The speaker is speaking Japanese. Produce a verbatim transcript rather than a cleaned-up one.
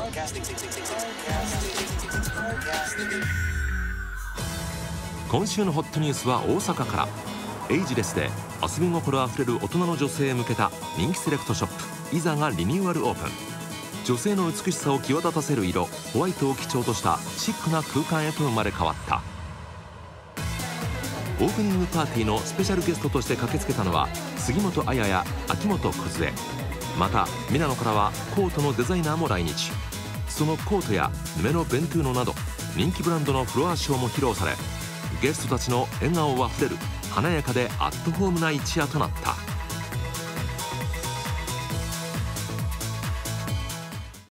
今週のホットニュースは大阪から。エイジレスで遊び心あふれる大人の女性へ向けた人気セレクトショップイザがリニューアルオープン。女性の美しさを際立たせる色ホワイトを基調としたシックな空間へと生まれ変わった。オープニングパーティーのスペシャルゲストとして駆けつけたのは杉本彩や秋元梢。またミラノからはコートのデザイナーも来日。そのコートや目のベントゥーノなど人気ブランドのフロアショーも披露され、ゲストたちの笑顔あふれる華やかでアットホームな一夜となった。